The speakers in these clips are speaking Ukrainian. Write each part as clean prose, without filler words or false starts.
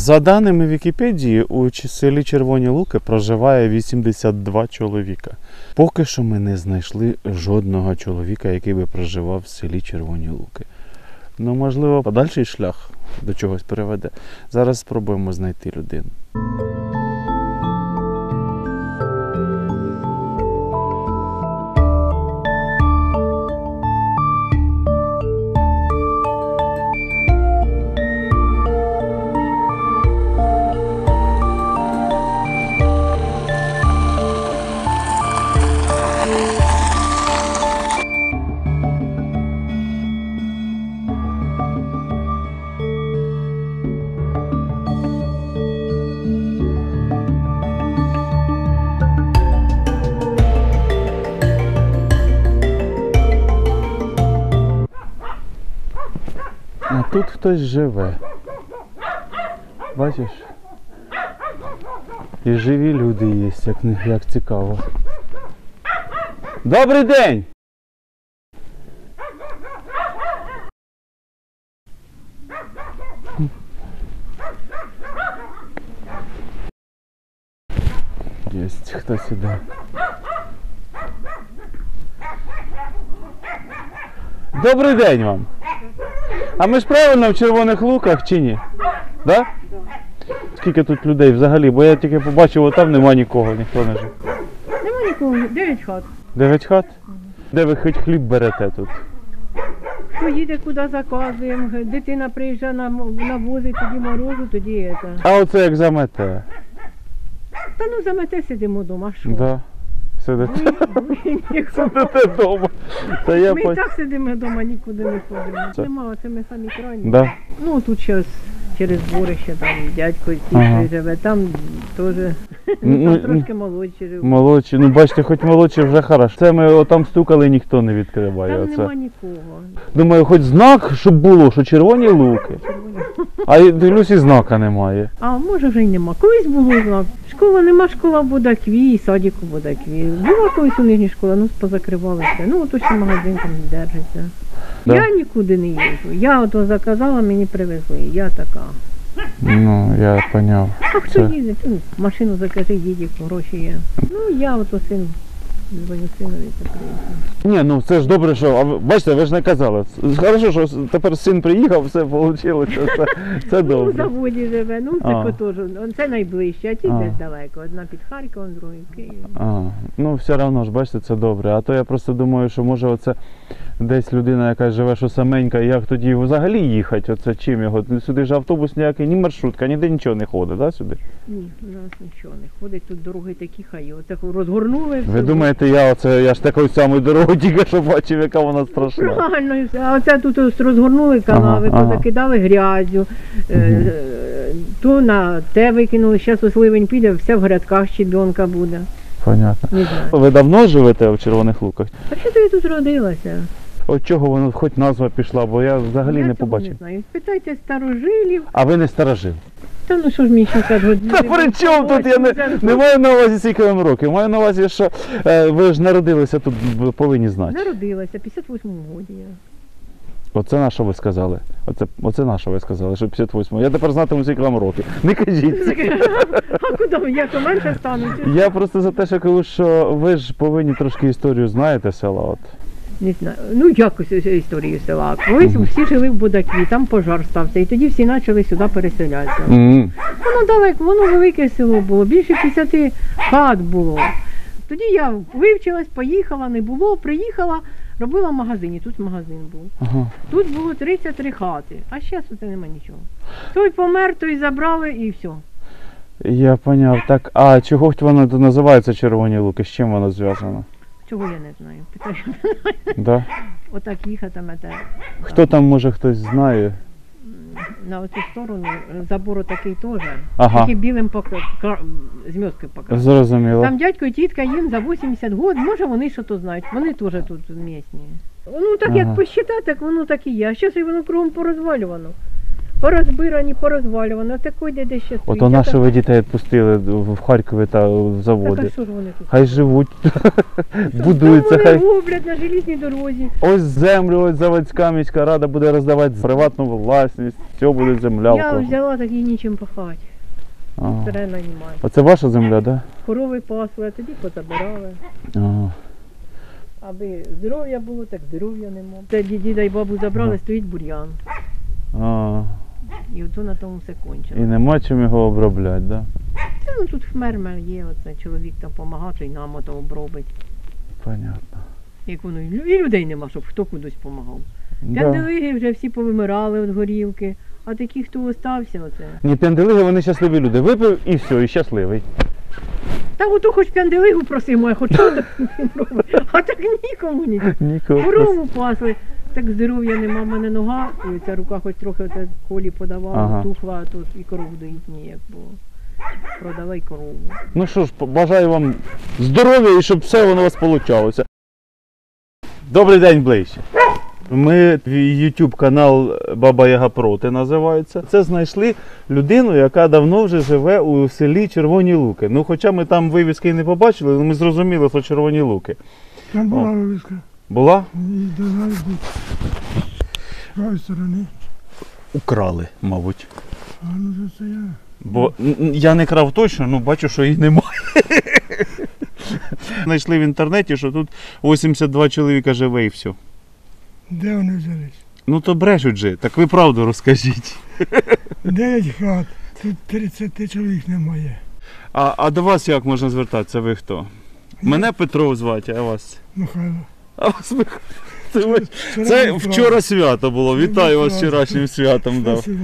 За даними Вікіпедії, у селі Червоні Луки проживає 82 чоловіка. Поки що ми не знайшли жодного чоловіка, який би проживав в селі Червоні Луки. Ну, можливо, подальший шлях до чогось приведе. Зараз спробуємо знайти людину. А тут хтось живе. Бачиш? І живі люди є, як цікаво. Добрий день! Єсть, хтось іде. Добрий день вам! А ми ж правильно в Червоних Луках чи ні? Да? Скільки тут людей взагалі? Бо я тільки побачив, от там нема нікого, ніхто не живе. Нема нікого, 9 хат. 9 хат? Де ви хоч хліб берете тут? Хто їде, куди заказуємо, дитина приїжджає на вози, тоді морозу, тоді це. А оце як замете? Та ну замете сидимо вдома, що? Да. Сидите? Нікого. Сидите вдома. Та я Ми і так сидимо вдома, нікуди не ходимо. Це- Нема, це ми самі крайні. Да. Ну тут зараз через дворище там дядько Ага. живе, там теж Ну, там трошки молодший живе. Молодші, ну бачите, хоч молодші вже хорошо. Це ми отам стукали, ніхто не відкриває. Там Оце. нема нікого. Думаю, хоч знак, щоб було, що Червоні Луки. А я дивлюсь, і знака немає. А може вже й нема. Колись було знак. Школа нема, школа в Будакві, садіку в Будакві. Була колись у нижній школа, ну позакривалися. Ну от ще магазин там держиться. Да? Я нікуди не їжджу. Я ото заказала, мені привезли. Я така. Ну, я поняв. А хто Це- їздить? Ну, машину закажи, їдь, гроші є. Ну я ото син, дзвоню синові, це приїхав. Ні, ну це ж добре, що, а ви, бачите, ви ж не казали. Хорошо, що тепер син приїхав, все вийшло, це Ну, в добре. заводі живе, ну А. це теж, це найближче, а ті А. десь далеко. Одна під Харковом, друга в Києві. Ну все одно ж, бачите, це добре. А то я просто думаю, що може оце десь людина, яка живе, що саменька, і як тоді взагалі їхати, оце чим його? Сюди ж автобус ніякий, ні маршрутка, ніде нічого не ходить, да, сюди? Ні, у нас нічого не ходить, тут дороги такі хай, отак розгорнули. Ви все. думаєте, я ж такою самою дорогою тільки що бачив, яка вона страшна. Правильно, і все. А оце тут ось розгорнули канави, Ага, ага. позакидали грязю, то на те викинули, зараз ось ливень піде, все в грядках щебенка буде. Понятно. Не знаю. Ви давно живете в Червоних Луках? А що ти тут родилася? От чого воно хоч назва пішла, бо я взагалі Я не цього побачив. Не знаю. Спитайте старожилів. А ви не старожил? Та ну що ж мені 60 років. Та при чому тут? Я не маю на увазі скільки вам років. Маю на увазі, що ви ж народилися тут, ви повинні знати. Народилася, 58-му годі я. Оце на що ви сказали? Оце на що ви сказали, що 58. Я тепер знатиму, скільки вам років. Не кажіть. А куди? Я то менше стану? Я просто за те, що кажу, що ви ж повинні трошки історію знаєте села. От. Не знаю. Ну якось історію села. Колись всі жили в Будакві, там пожар стався, і тоді всі почали сюди переселятися. Воно далеко, воно велике село було, більше 50 хат було. Тоді я вивчилась, поїхала, не було, приїхала, робила в магазині, тут магазин був. Ага. Тут було 33 хати, а зараз тут нема нічого. Той помер, той забрали і все. Я поняв. Так, а чого воно тут називається Червоні Луки? З чим воно зв'язано? Чого я не знаю. Питаю. Да? Отак їхати Хто там, може, хтось знає? на оцю сторону, забор такий теж, Ага. такий білим змісткою покрив. Зрозуміло. Там дядько і тітка їм за 80 років, може вони що то знають, вони теж тут місні. Ну так Ага. як посчитати, так воно так і є. А зараз воно кругом порозвалювано. порозбирані, порозвалювані. Отако йде де ще стоїть. Ото наші ви дітей відпустили в Харкові та в Так, а заводи. що ж вони тут? Хай живуть, будуються, Там хай. вони роблять на желізній дорозі. Ось землю, ось заводська міська рада буде роздавати приватну власність, все буде земля у Я кого. взяла так і нічим пахати. Ага. Терена немає. Оце ваша земля, так? Корови пасли, а тоді позабирали. Да? Ага. Аби здоров'я було, так здоров'я нема. Це діда і бабу забрали, Ага. стоїть бур'ян. А, І ото на тому все і кончило. нема чим його обробляти, да? Та, ну тут фермер є, оце чоловік там допомагає, і нам ото обробить. Понятно. Як воно, і людей нема, щоб хто кудись допомагав. Да. П'янделиги вже всі повимирали від горілки, а такі, хто остався, оце. Ні, п'янделиги, вони щасливі люди. Випив і все, і щасливий. Та ото хоч п'янделигу просимо, а хоч що так він робить. А так нікому ні. Нікого. Корову пасли, так здоров'я нема, в мене нога, і ця рука хоч трохи оце колі подавала, Ага. тухла, а тут і корову доїть ніяк було. Продала й корову. Ну що ж, бажаю вам здоров'я і щоб все воно у вас получалося. Добрий день, ближче. Ми YouTube канал Баба Яга Проти називається. Це знайшли людину, яка давно вже живе у селі Червоні Луки. Ну, хоча ми там вивіски і не побачили, але ми зрозуміли, що Червоні Луки. Там була О. вивіска. Була? І догнали тут. З правої сторони. Украли, мабуть. А ну це я. Бо я не крав точно, ну бачу, що її немає. Знайшли в інтернеті, що тут 82 чоловіка живе і все. Де вони взялись? Ну то брешуть же, так ви правду розкажіть. 9 хат. Тут 30 чоловік немає. А до вас як можна звертатися? Ви хто? Мене Петро звати, а вас? Михайло. А вас Михайло. Це вчора свято було. Вітаю вас з вчорашнім святом. Да. Спасибо.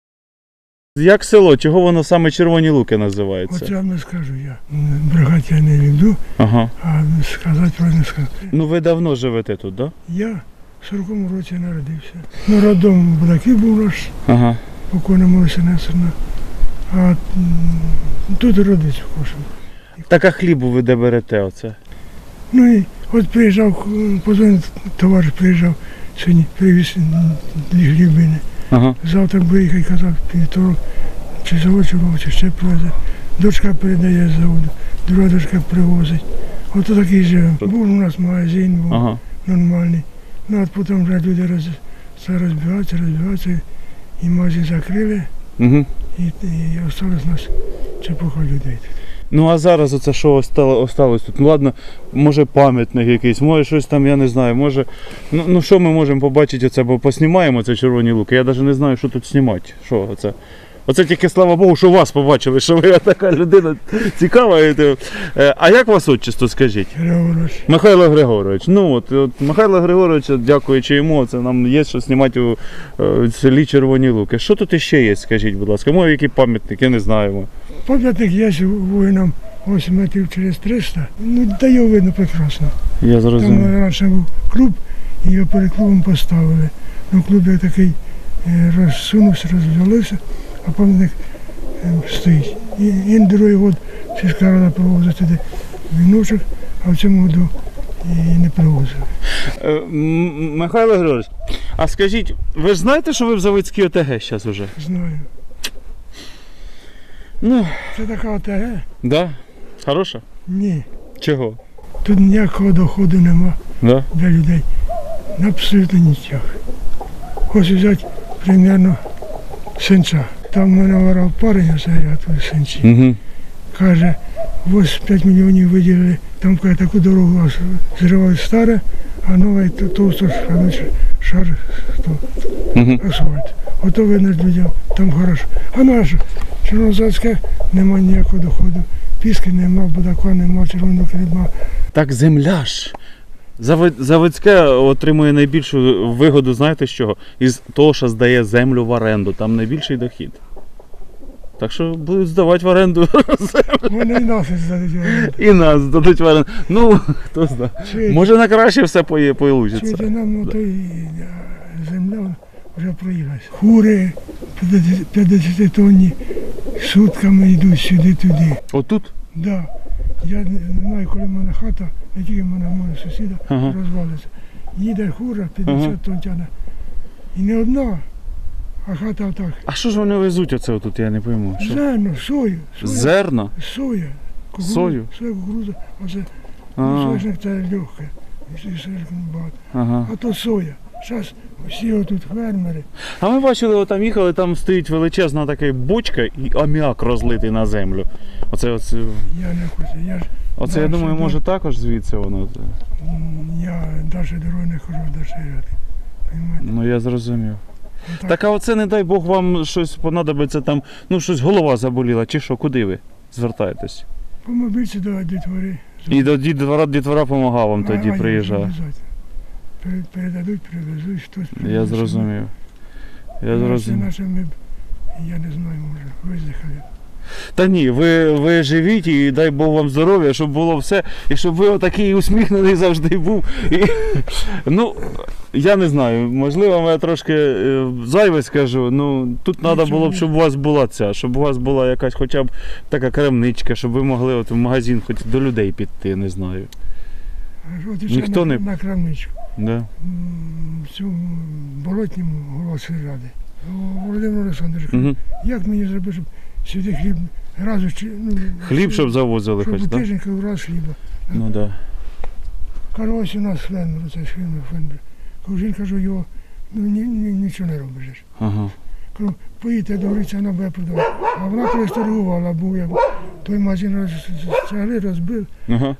Як село? Чого воно саме Червоні Луки називається? Оце вам не скажу я. Брехати я не люблю, Ага. а сказати про не сказати. Ну ви давно живете тут, так? Да? Я в 40-му році народився. Ну, родом Будаків був наш, Ага. покойна Молися Несерна. А тут родився в Кошин. Так а хлібу ви де берете оце? Ну і от приїжджав, позвонив товариш приїжджав, сьогодні привіз 2 хлібини. Ага. Завтра виїхав, казав, півторок, чи завод, чи ще привезе. Дочка передає з заводу, друга дочка привозить. Ото такий живемо. Був у нас магазин, був Ага. нормальний. Ну от потім вже люди розбігаються, і магазин закрили, Угу. і осталось нас чепуха людей. Ну а зараз оце що осталось тут? Ну ладно, може пам'ятник якийсь, може щось там, я не знаю, може. Ну що ми можемо побачити оце, бо поснімаємо це Червоні Луки. Я навіть не знаю, що тут знімати. Що оце? Оце тільки слава Богу, що вас побачили, що ви така людина цікава. А як вас отчество, скажіть? Григорович, Михайло Григорович. Ну от Михайло Григорович, дякуючи йому, це нам є що знімати у селі Червоні Луки. Що тут іще є, скажіть, будь ласка? Може, який пам'ятник, я не знаю. пам'ятник є воїнам 8 метрів через 300. Ну, та його видно прекрасно. Я зрозумів. Там раніше був клуб, і його перед клубом поставили. Ну, клуб як такий розсунувся, розвалився, а пам'ятник стоїть. І другий год сільська рада привозить туди віночок, а в цьому году і не привозили. Михайло Григорович, а скажіть, ви ж знаєте, що ви в Заводській ОТГ зараз уже? Знаю. Ну, Це така ОТГ? да? Хороша? Ні. Чого? Тут ніякого доходу нема Да? для людей. Абсолютно нічого. Ось взяти, примерно, синця. Там в мене варав парень, а заряд у синці. Угу. Каже, 5 мільйонів виділили, там каже, таку дорогу зривають старе, а нове товсто шар Угу. асфальт. Ото видно людям, там хорошо. А наше Чорнозацьке нема ніякого доходу. Піски нема, Будака нема, Червоного нема. Так земля ж. Заводське отримує найбільшу вигоду, знаєте з чого? Із того, що здає землю в оренду, там найбільший дохід. Так що будуть здавати в оренду землю. Вони і нас здадуть. І нас здадуть в оренду. Ну, хто знає. Чуєте, Може на краще все вийде. чуєте, нам ото земля вже проїлась. Хури 50 тонні сутками йдуть сюди-туди. Отут? Да. Я не знаю, коли в мене хата, не тільки в мене, моя сусіда Ага. розвалиться. Їде хура, 50 тонн тягне. І не одна, а хата так. А що ж вони везуть оце отут, я не пойму. Що? Зерно, сою, Зерно? соя, Сою? Соя, кукурудза, оце А, соняшник це легке, і соняшник багато. ага. А то соя. Зараз всі отут фермери. А ми бачили, там їхали, там стоїть величезна така бочка і аміак розлитий на землю. Оце, Я не хочу. оце я думаю, може також звідси воно. Я навіть дороги не хожу до ширяти. Ну я зрозумів. Так. Так а оце не дай Бог вам щось понадобиться там, ну щось голова заболіла, чи що, куди ви звертаєтесь? По мобільці до дітвори. І до дітвора допомагав вам тоді приїжджав. Передадуть, привезуть, хтось привезе. Я зрозумів. Я зрозумів. Наше ми, я не знаю, може, виздихали. Та ні, ви живіть і дай Бог вам здоров'я, щоб було все, і щоб ви отакий усміхнений завжди був. І, ну, я не знаю, можливо, я трошки зайве скажу, ну тут треба було б, щоб у вас була щоб у вас була якась хоча б така крамничка, щоб ви могли от в магазин хоч до людей піти, не знаю. От і Ніхто на, не- на крамничку. Да? В цьому болотньому голосі ради. Володимир Олександрович, Угу. як мені зробити, щоб сюди хліб разу Хліб, щоб завозили щоб хоч, у так? тиждень раз хліба. Ну так. Да. Кажу, ось у нас фермер, оце фермер. Кажу, жінка, кажу, його, нічого не робиш. Ага. Кажу, поїдьте до Гриця, вона буде продавати. А вона колись торгувала, був як той магазин цегли розбив, Ага.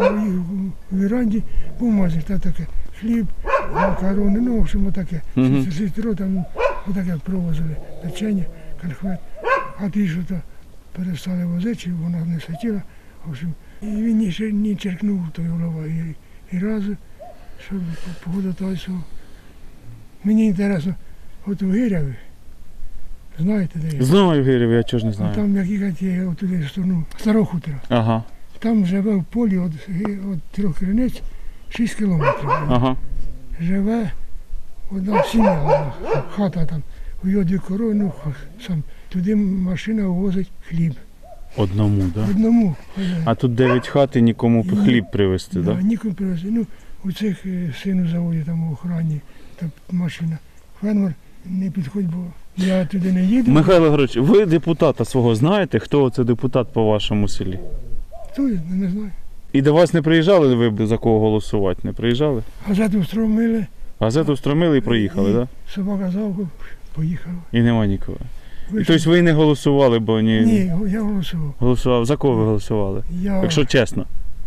у віранді був магазин, та таке, хліб, макарони, ну, в общем, таке. Мгм. Сестро там отаке привозили, печення, конфет. А ті, що то перестали возити, чи вона не хотіла, в общем, і він ще не черкнув той голова. І разу, щоб походатайся. Мені інтересно, от у Гиряві, знаєте, де є? Знаю, Гирів, я чого ж не А знаю. там, як їхати, є отуди в сторону Старого хутора. Ага. Там живе в полі від Трьох Криниць 6 кілометрів. Ага. Живе одна сім'я, хата там, у його 2 корови, ну, сам. Туди машина возить хліб. Одному, так? Да? Одному. А тут 9 хат і нікому І- хліб привезти, так? Да? Нікому привезти. Ну, у цих сину заводі там в охороні, та машина. Фермер не підходь, бо я туди не їду. Михайло Григорович, ви депутата свого знаєте, хто це депутат по вашому селі? То я не знаю. І до вас не приїжджали, ви б за кого голосувати? Не приїжджали? Газету встромили, Газету встромили і проїхали, так? Да? собака завку, поїхала. І нема нікого. І Вийшов. тобто ви не голосували, бо Ні, я голосував. голосував. За кого ви голосували? Я... Якщо чесно.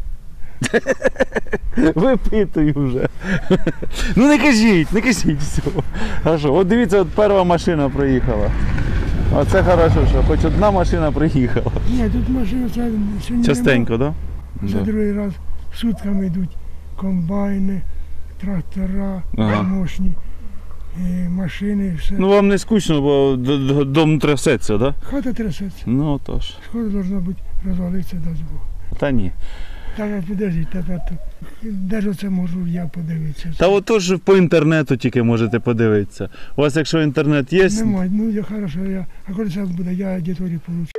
Випитую вже. Ну не кажіть всього. Хорошо, от дивіться, от перша машина проїхала. Оце хорошо, що хоч одна машина приїхала. Ні, тут машина це сьогодні Частенько, так? нема. За другий раз сутками йдуть комбайни, трактора, Ага. мощні, машини, все. Ну вам не скучно, бо дом трясеться, так? Да? Хата трясеться. Ну отож. Скоро должна бути розвалитися, дасть Бог. Та ні. Так, а підождіть, тепер тут. Де ж це можу я подивитися? Та отож по інтернету тільки можете подивитися. У вас якщо інтернет є, Немає, ну я хорошо, а коли це буде, я дітворі получу.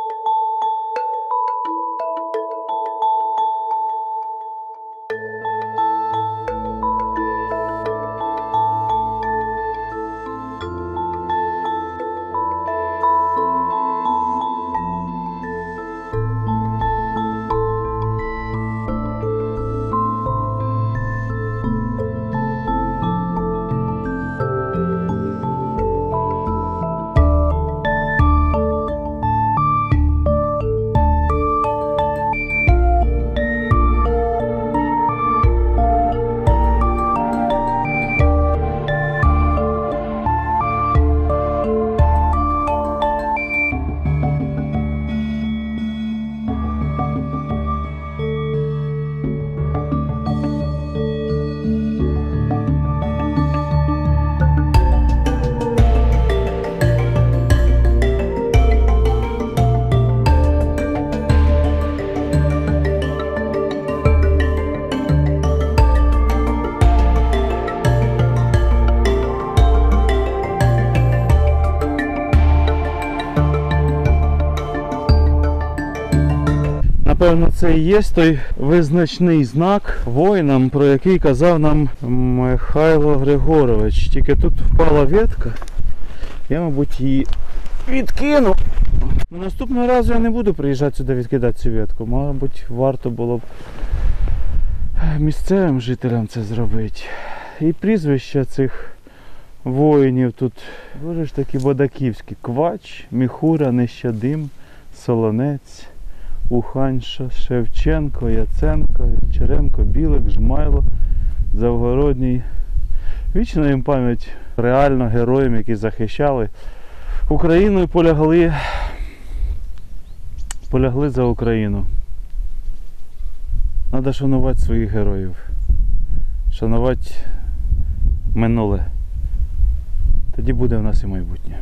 Напевно, це і є той визначний знак воїнам, про який казав нам Михайло Григорович. Тільки тут впала ветка Я, мабуть, її відкину. Наступного разу я не буду приїжджати сюди відкидати цю ветку. Мабуть, варто було б місцевим жителям це зробити. І прізвища цих воїнів тут дуже ж такі бодаківські. Квач, Міхура, Нещадим, Солонець, Уханьша, Шевченко, Яценко, Черенко, Білик, Жмайло, Завгородній. Вічна їм пам'ять реально героям, які захищали Україну і полягли за Україну. Треба шанувати своїх героїв, шанувати минуле. Тоді буде в нас і майбутнє.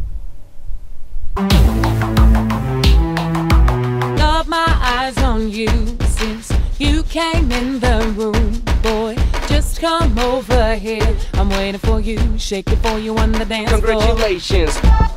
Got my eyes on you since you came in the room, boy. Just come over here. I'm waiting for you. Shake it for you on the dance floor. Congratulations.